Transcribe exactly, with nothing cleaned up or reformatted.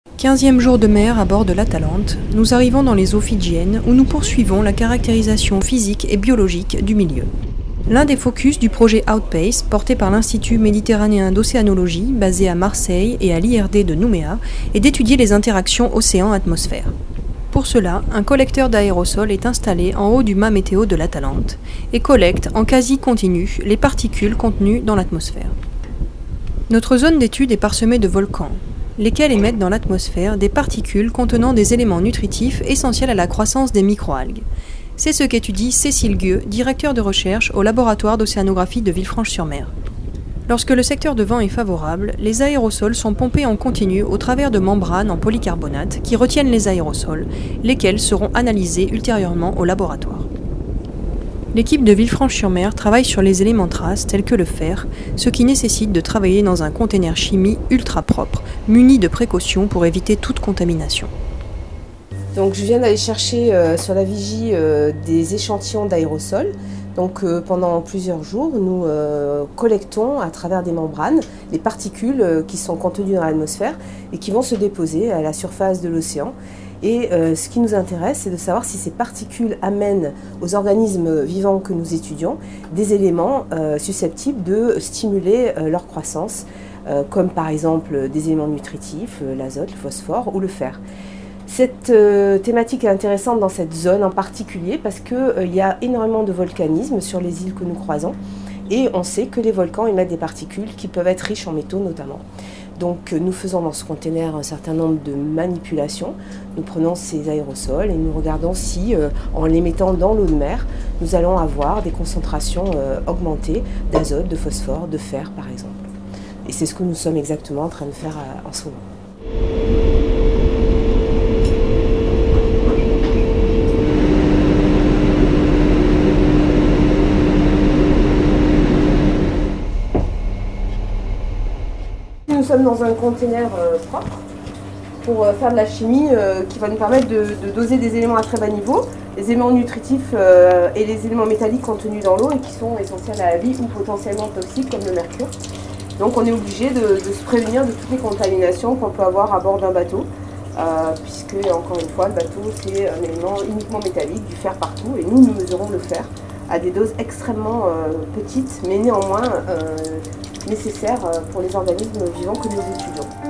quinzième jour de mer à bord de l'Atalante, nous arrivons dans les eaux fidjiennes où nous poursuivons la caractérisation physique et biologique du milieu. L'un des focus du projet Outpace, porté par l'Institut méditerranéen d'océanologie, basé à Marseille et à l'I R D de Nouméa, est d'étudier les interactions océan-atmosphère. Pour cela, un collecteur d'aérosols est installé en haut du mât météo de l'Atalante et collecte en quasi continu les particules contenues dans l'atmosphère. Notre zone d'étude est parsemée de volcans, lesquels émettent dans l'atmosphère des particules contenant des éléments nutritifs essentiels à la croissance des microalgues. C'est ce qu'étudie Cécile Gueux, directeur de recherche au laboratoire d'océanographie de Villefranche-sur-Mer. Lorsque le secteur de vent est favorable, les aérosols sont pompés en continu au travers de membranes en polycarbonate qui retiennent les aérosols, lesquels seront analysés ultérieurement au laboratoire. L'équipe de Villefranche-sur-Mer travaille sur les éléments traces tels que le fer, ce qui nécessite de travailler dans un conteneur chimie ultra propre, muni de précautions pour éviter toute contamination. Donc je viens d'aller chercher euh, sur la vigie euh, des échantillons d'aérosols. Donc euh, pendant plusieurs jours, nous euh, collectons à travers des membranes les particules euh, qui sont contenues dans l'atmosphère et qui vont se déposer à la surface de l'océan. Et euh, ce qui nous intéresse, c'est de savoir si ces particules amènent aux organismes vivants que nous étudions des éléments euh, susceptibles de stimuler euh, leur croissance, euh, comme par exemple des éléments nutritifs, euh, l'azote, le phosphore ou le fer. Cette euh, thématique est intéressante dans cette zone en particulier parce qu'il euh, y a énormément de volcanisme sur les îles que nous croisons et on sait que les volcans émettent des particules qui peuvent être riches en métaux notamment. Donc nous faisons dans ce conteneur un certain nombre de manipulations. Nous prenons ces aérosols et nous regardons si, euh, en les mettant dans l'eau de mer, nous allons avoir des concentrations euh, augmentées d'azote, de phosphore, de fer par exemple. Et c'est ce que nous sommes exactement en train de faire euh, en ce moment. Nous sommes dans un conteneur euh, propre pour euh, faire de la chimie euh, qui va nous permettre de, de doser des éléments à très bas niveau, les éléments nutritifs euh, et les éléments métalliques contenus dans l'eau et qui sont essentiels à la vie ou potentiellement toxiques comme le mercure. Donc on est obligé de, de se prévenir de toutes les contaminations qu'on peut avoir à bord d'un bateau, euh, puisque encore une fois le bateau c'est un élément uniquement métallique, du fer partout et nous nous mesurons le fer à des doses extrêmement euh, petites mais néanmoins euh, nécessaires pour les organismes vivants que nous étudions.